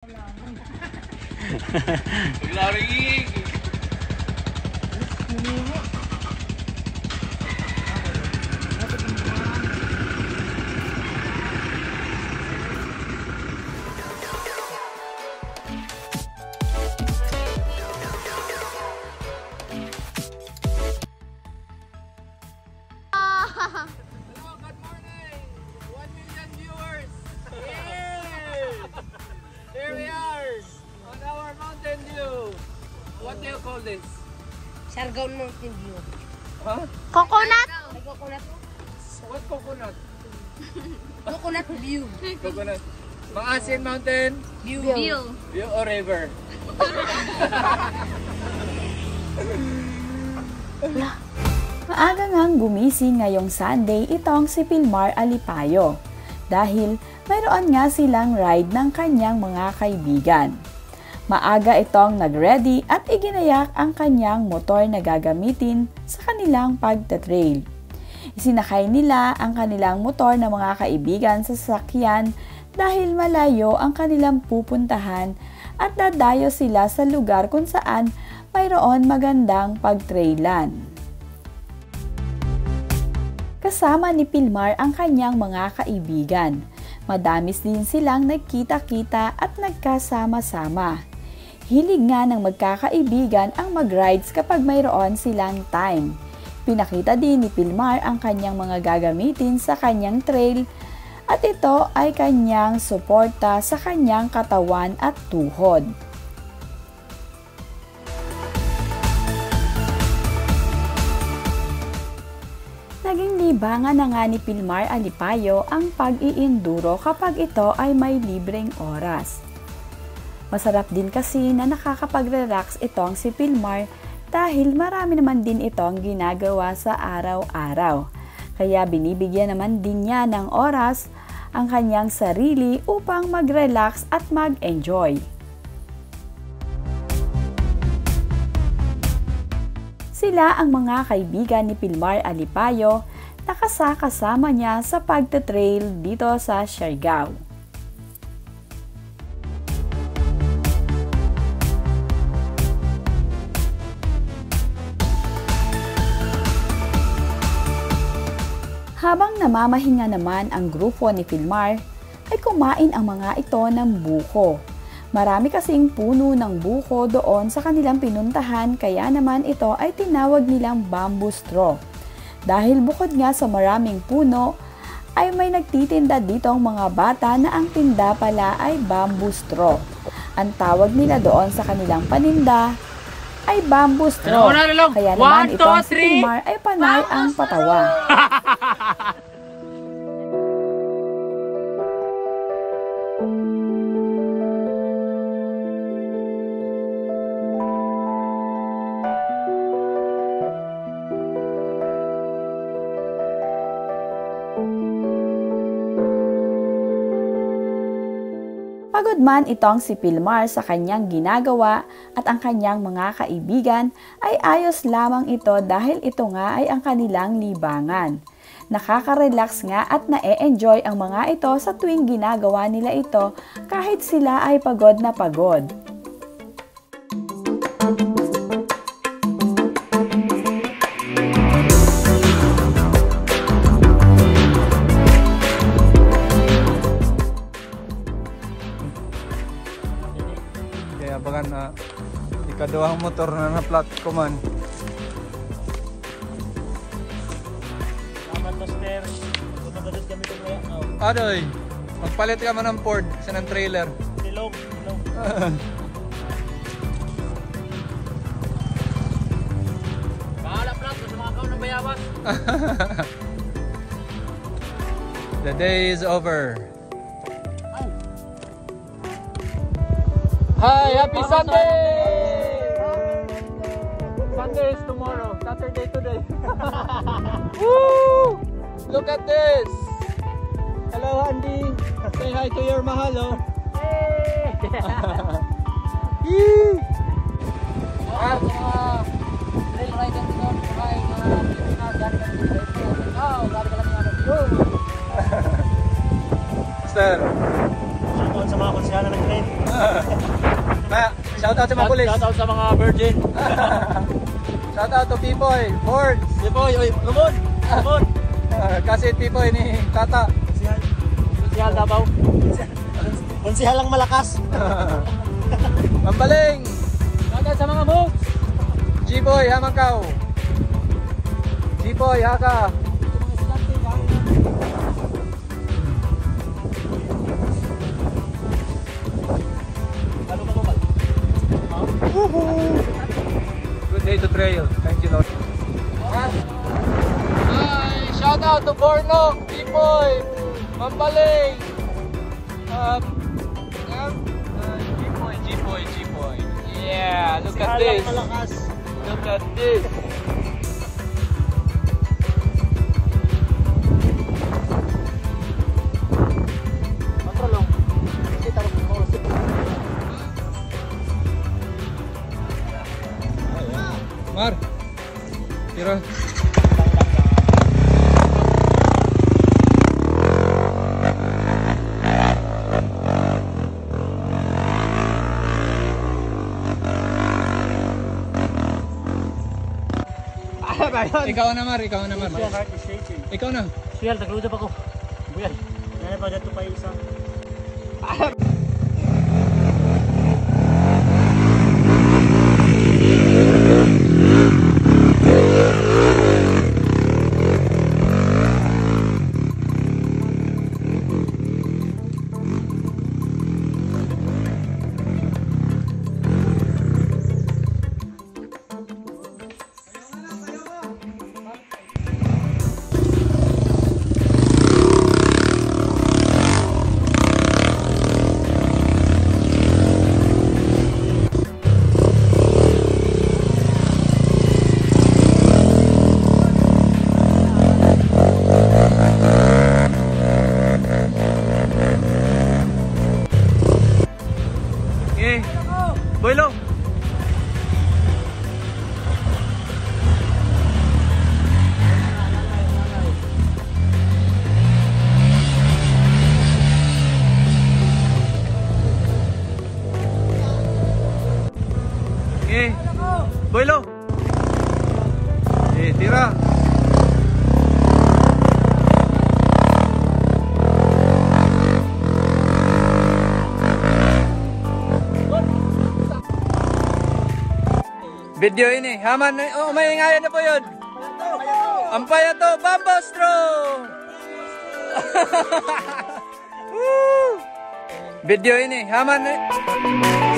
Lari. Hello, good morning! 1 million viewers! Yay! Here we are on our Mountain View. What do you call this? Siargao Mountain View. Huh? Coconut? May coconut. What coconut? Coconut view. Coconut. Maasin Mountain View. View or river? Maaga ngang gumising ngayong Sunday itong si Pilmar Alipayo dahil mayroon nga silang ride ng kanyang mga kaibigan. Maaga itong nag-ready at iginayak ang kanyang motor na gagamitin sa kanilang pagta-trail. Isinakay nila ang kanilang motor na mga kaibigan sa sasakyan dahil malayo ang kanilang pupuntahan at dadayo sila sa lugar kung saan mayroon magandang pagtrailan. Kasama ni Pilmar ang kanyang mga kaibigan. Madamis din silang nagkita-kita at nagkasama-sama. Hilig nga ng magkakaibigan ang mag-rides kapag mayroon silang time. Pinakita din ni Pilmar ang kanyang mga gagamitin sa kanyang trail at ito ay kanyang suporta sa kanyang katawan at tuhod. Naging libangan na nga ni Pilmar Alipayo ang pag-iinduro kapag ito ay may libreng oras. Masarap din kasi na nakakapag-relax itong si Pilmar dahil marami naman din itong ginagawa sa araw-araw. Kaya binibigyan naman din niya ng oras ang kanyang sarili upang mag-relax at mag-enjoy. Sila ang mga kaibigan ni Pilmar Alipayo na kasama niya sa pagta-trail dito sa Siargao. Habang namamahinga naman ang grupo ni Pilmar, ay kumain ang mga ito ng buko. Marami kasing puno ng buko doon sa kanilang pinuntahan kaya naman ito ay tinawag nilang bamboo straw. Dahil bukod nga sa maraming puno, ay may nagtitinda ditong mga bata na ang tinda pala ay bamboo straw. Ang tawag nila doon sa kanilang paninda ay bamboo straw. Kaya naman itong si Pilmar ay panay ang patawa. Pagod man itong si Pilmar sa kanyang ginagawa at ang kanyang mga kaibigan ay ayos lamang ito dahil ito nga ay ang kanilang libangan. Nakaka-relax nga at na-e-enjoy ang mga ito sa tuwing ginagawa nila ito kahit sila ay pagod na pagod. Abangan na ikaduhang motor na na-flat ko man. Salamat, Master. Tumagalid kami ito kaya. Adoy, magpalit ka man ng Ford sa ng trailer. Silong. Bahala pala sa mga kaon ng bayawan. The day is over. Hi, happy Sunday! Sunday is tomorrow, Saturday today. Woo! Look at this! Hello, Andy. Say hi to your mahalo. Hey! Trail rider dito. Kaya mga Pilipinas, dali kami dito. Dali kami dito. Sir. Shoutout sa mga konsyala ng train. Shout out sa mga pulis. Shout out sa mga virgin. Shout out to Pipoy, Ford. Pipoy, oy, Ramon. Ramon. Kasi Pipoy ni Tata. Konsihal Davao. Konsihal lang malakas. Mambaling. Shout out sa mga moves. G-Boy, Hamangkaw. G-Boy, Haka. Good day to trail. Thank you, Lord. Hi, shout out to Bornok, Pipoy, Mambaling. G-Boy. Yeah, look at this. Look at this. Mar, tira. Ikaw na, Mar. Ikaw na. Siyal, tagludap ako. Buyan. Nana pa dito pa isa. Boylo. Boylo. Tira. Video ini, Haman, maingaya na po yun. Ampaya to, Bambostro! Video ini, Haman.